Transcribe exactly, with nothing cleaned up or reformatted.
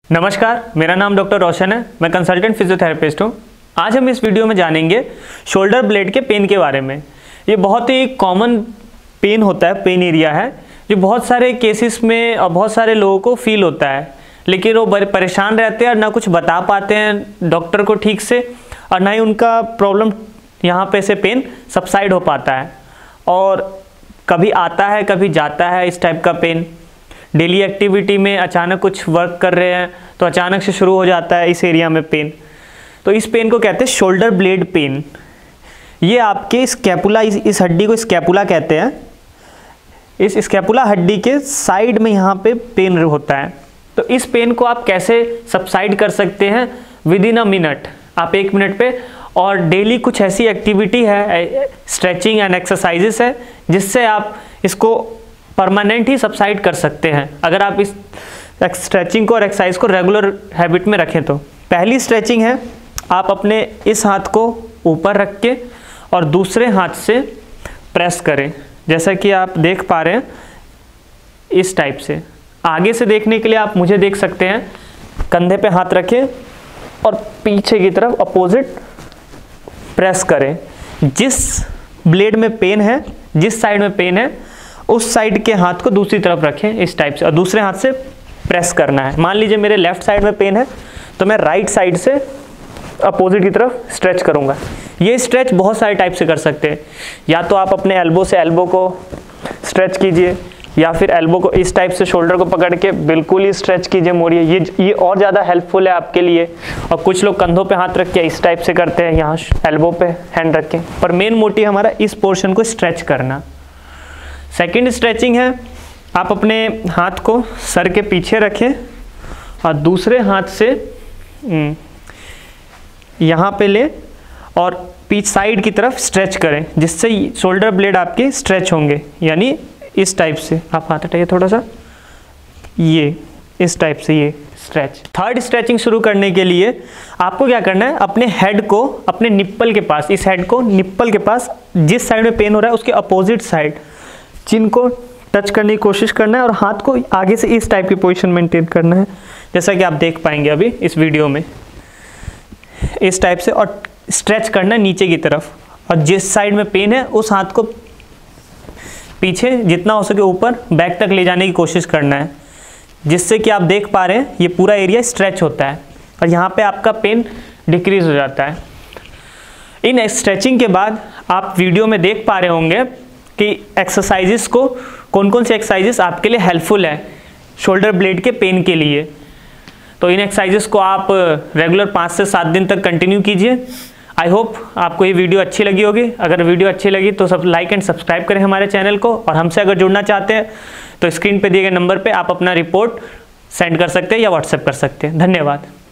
नमस्कार, मेरा नाम डॉक्टर रोशन है। मैं कंसल्टेंट फिजियोथेरेपिस्ट हूँ। आज हम इस वीडियो में जानेंगे शोल्डर ब्लेड के पेन के बारे में। ये बहुत ही कॉमन पेन होता है, पेन एरिया है जो बहुत सारे केसेस में और बहुत सारे लोगों को फील होता है, लेकिन वो बड़े परेशान रहते हैं और ना कुछ बता पाते हैं डॉक्टर को ठीक से, और ना ही उनका प्रॉब्लम यहाँ पे से पेन सबसाइड हो पाता है। और कभी आता है कभी जाता है इस टाइप का पेन। डेली एक्टिविटी में अचानक कुछ वर्क कर रहे हैं तो अचानक से शुरू हो जाता है इस एरिया में पेन। तो इस पेन को कहते हैं शोल्डर ब्लेड पेन। ये आपके स्कैपुला, इस, इस हड्डी को स्कैपुला कहते हैं। इस स्कैपुला हड्डी के साइड में यहाँ पे पेन होता है। तो इस पेन को आप कैसे सबसाइड कर सकते हैं विद इन अ मिनट, आप एक मिनट पे। और डेली कुछ ऐसी एक्टिविटी है, स्ट्रेचिंग एंड एक्सरसाइजेस है, जिससे आप इसको परमानेंट ही सबसाइड कर सकते हैं अगर आप इस स्ट्रेचिंग को और एक्सरसाइज को रेगुलर हैबिट में रखें तो। पहली स्ट्रेचिंग है, आप अपने इस हाथ को ऊपर रख के और दूसरे हाथ से प्रेस करें, जैसा कि आप देख पा रहे हैं इस टाइप से। आगे से देखने के लिए आप मुझे देख सकते हैं, कंधे पे हाथ रखें और पीछे की तरफ अपोजिट प्रेस करें। जिस ब्लेड में पेन है, जिस साइड में पेन है, उस साइड के हाथ को दूसरी तरफ रखें इस टाइप से, और दूसरे हाथ से प्रेस करना है। मान लीजिए मेरे लेफ्ट साइड में पेन है तो मैं राइट साइड से अपोजिट की तरफ स्ट्रेच करूंगा। ये स्ट्रेच बहुत सारे टाइप से कर सकते हैं। या तो आप अपने एल्बो से एल्बो को स्ट्रेच कीजिए, या फिर एल्बो को इस टाइप से शोल्डर को पकड़ के बिल्कुल ही स्ट्रेच कीजिए, मोड़िए। ये ये और ज़्यादा हेल्पफुल है आपके लिए। और कुछ लोग कंधों पे हाथ रख के इस टाइप से करते हैं, यहाँ एल्बो पे हैंड रख के। पर मेन मोटिव हमारा इस पोर्शन को स्ट्रेच करना। सेकेंड स्ट्रेचिंग है, आप अपने हाथ को सर के पीछे रखें और दूसरे हाथ से यहाँ पे ले और पीछ साइड की तरफ स्ट्रेच करें, जिससे शोल्डर ब्लेड आपके स्ट्रेच होंगे। यानी इस टाइप से आप हाथ हटाइए थोड़ा सा, ये इस टाइप से ये स्ट्रेच। थर्ड स्ट्रेचिंग शुरू करने के लिए आपको क्या करना है, अपने हेड को अपने निप्पल के पास, इस हेड को निप्पल के पास, जिस साइड में पेन हो रहा है उसके अपोजिट साइड चिन को टच करने की कोशिश करना है और हाथ को आगे से इस टाइप की पोजीशन मेंटेन करना है, जैसा कि आप देख पाएंगे अभी इस वीडियो में, इस टाइप से। और स्ट्रेच करना है नीचे की तरफ, और जिस साइड में पेन है उस हाथ को पीछे जितना हो सके ऊपर बैक तक ले जाने की कोशिश करना है, जिससे कि आप देख पा रहे हैं ये पूरा एरिया स्ट्रेच होता है और यहाँ पे आपका पेन डिक्रीज हो जाता है। इन स्ट्रेचिंग के बाद आप वीडियो में देख पा रहे होंगे कि एक्सरसाइजेस को, कौन कौन से एक्सरसाइजेस आपके लिए हेल्पफुल है शोल्डर ब्लेड के पेन के लिए। तो इन एक्सरसाइजेस को आप रेगुलर पाँच से सात दिन तक कंटिन्यू कीजिए। आई होप आपको ये वीडियो अच्छी लगी होगी। अगर वीडियो अच्छी लगी तो सब लाइक एंड सब्सक्राइब करें हमारे चैनल को, और हमसे अगर जुड़ना चाहते हैं तो स्क्रीन पे दिए गए नंबर पे आप अपना रिपोर्ट सेंड कर सकते हैं या व्हाट्सएप कर सकते हैं। धन्यवाद।